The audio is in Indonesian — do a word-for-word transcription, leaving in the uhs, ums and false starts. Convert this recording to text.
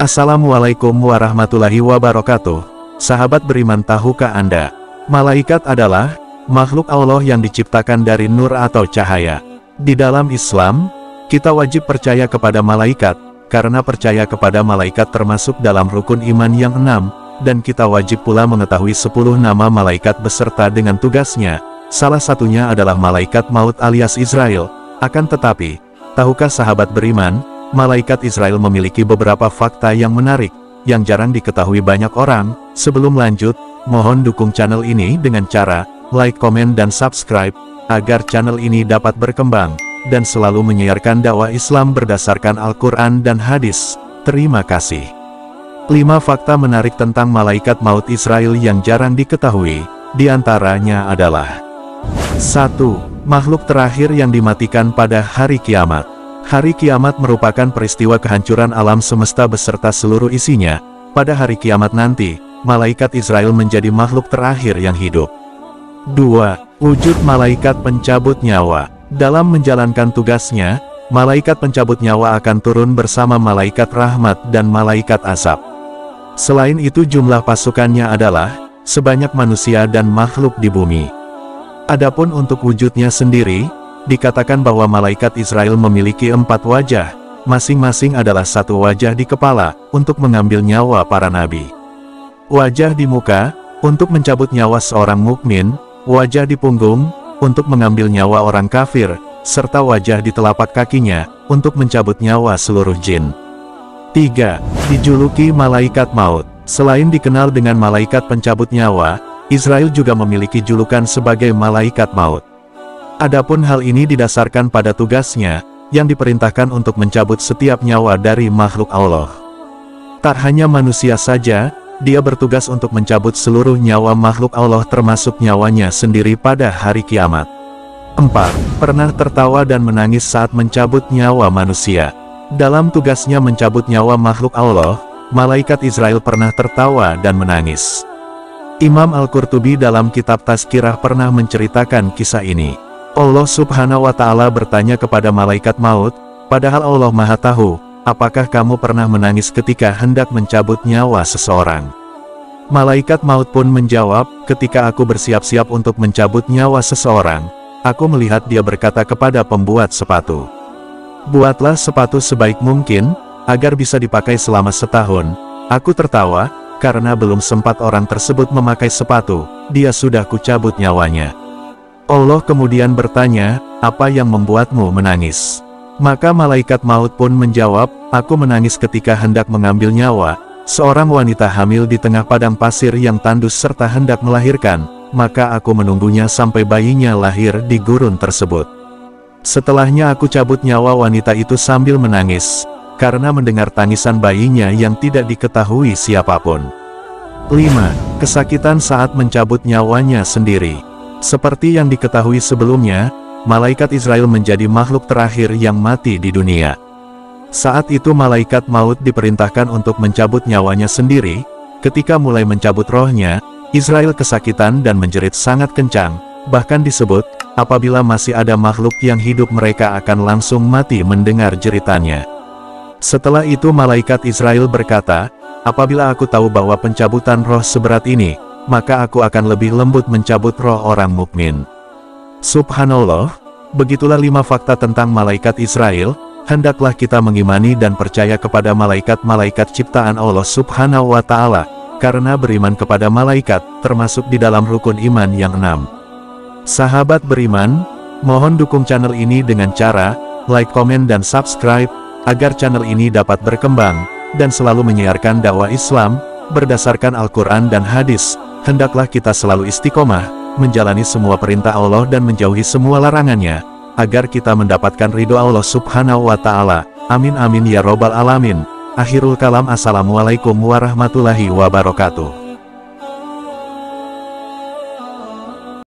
Assalamualaikum warahmatullahi wabarakatuh. Sahabat beriman, tahukah Anda, malaikat adalah makhluk Allah yang diciptakan dari nur atau cahaya. Di dalam Islam, kita wajib percaya kepada malaikat, karena percaya kepada malaikat termasuk dalam rukun iman yang enam, dan kita wajib pula mengetahui sepuluh nama malaikat beserta dengan tugasnya. Salah satunya adalah malaikat maut alias Israel. Akan tetapi, tahukah sahabat beriman, malaikat Israel memiliki beberapa fakta yang menarik, yang jarang diketahui banyak orang. Sebelum lanjut, mohon dukung channel ini dengan cara like, komen, dan subscribe, agar channel ini dapat berkembang, dan selalu menyiarkan dakwah Islam berdasarkan Al-Quran dan hadis. Terima kasih. lima fakta menarik tentang malaikat maut Israel yang jarang diketahui, diantaranya adalah: satu. Makhluk terakhir yang dimatikan pada hari kiamat. Hari kiamat merupakan peristiwa kehancuran alam semesta beserta seluruh isinya. Pada hari kiamat nanti, malaikat Israel menjadi makhluk terakhir yang hidup. dua. Wujud malaikat pencabut nyawa. Dalam menjalankan tugasnya, malaikat pencabut nyawa akan turun bersama malaikat rahmat dan malaikat azab. Selain itu, jumlah pasukannya adalah sebanyak manusia dan makhluk di bumi. Adapun untuk wujudnya sendiri, dikatakan bahwa malaikat Israel memiliki empat wajah, masing-masing adalah satu wajah di kepala, untuk mengambil nyawa para nabi. Wajah di muka, untuk mencabut nyawa seorang mukmin, wajah di punggung, untuk mengambil nyawa orang kafir, serta wajah di telapak kakinya, untuk mencabut nyawa seluruh jin. tiga. Dijuluki malaikat maut. Selain dikenal dengan malaikat pencabut nyawa, Israel juga memiliki julukan sebagai malaikat maut. Adapun hal ini didasarkan pada tugasnya, yang diperintahkan untuk mencabut setiap nyawa dari makhluk Allah. Tak hanya manusia saja, dia bertugas untuk mencabut seluruh nyawa makhluk Allah termasuk nyawanya sendiri pada hari kiamat. empat. Pernah tertawa dan menangis saat mencabut nyawa manusia. Dalam tugasnya mencabut nyawa makhluk Allah, malaikat Israel pernah tertawa dan menangis. Imam Al-Qurtubi dalam kitab Tazkirah pernah menceritakan kisah ini. Allah Subhanahu wa Ta'ala bertanya kepada malaikat maut, padahal Allah Maha Tahu, apakah kamu pernah menangis ketika hendak mencabut nyawa seseorang? Malaikat maut pun menjawab, ketika aku bersiap-siap untuk mencabut nyawa seseorang, aku melihat dia berkata kepada pembuat sepatu, buatlah sepatu sebaik mungkin, agar bisa dipakai selama setahun. Aku tertawa, karena belum sempat orang tersebut memakai sepatu, dia sudah kucabut nyawanya. Allah kemudian bertanya, apa yang membuatmu menangis? Maka malaikat maut pun menjawab, aku menangis ketika hendak mengambil nyawa seorang wanita hamil di tengah padang pasir yang tandus serta hendak melahirkan, maka aku menunggunya sampai bayinya lahir di gurun tersebut. Setelahnya aku cabut nyawa wanita itu sambil menangis, karena mendengar tangisan bayinya yang tidak diketahui siapapun. lima. Kesakitan saat mencabut nyawanya sendiri. Seperti yang diketahui sebelumnya, malaikat Israel menjadi makhluk terakhir yang mati di dunia. Saat itu malaikat maut diperintahkan untuk mencabut nyawanya sendiri. Ketika mulai mencabut rohnya, Israel kesakitan dan menjerit sangat kencang. Bahkan disebut, apabila masih ada makhluk yang hidup mereka akan langsung mati mendengar jeritannya. Setelah itu malaikat Israel berkata, apabila aku tahu bahwa pencabutan roh seberat ini, maka aku akan lebih lembut mencabut roh orang mukmin. Subhanallah, begitulah lima fakta tentang malaikat Israel. Hendaklah kita mengimani dan percaya kepada malaikat-malaikat ciptaan Allah Subhanahu wa Ta'ala, karena beriman kepada malaikat, termasuk di dalam rukun iman yang enam. Sahabat beriman, mohon dukung channel ini dengan cara like, komen, dan subscribe, agar channel ini dapat berkembang, dan selalu menyiarkan dakwah Islam berdasarkan Al-Quran dan hadis. Hendaklah kita selalu istiqomah, menjalani semua perintah Allah dan menjauhi semua larangannya, agar kita mendapatkan ridho Allah Subhanahu wa Ta'ala. Amin amin ya robbal alamin. Akhirul kalam. Assalamualaikum warahmatullahi wabarakatuh.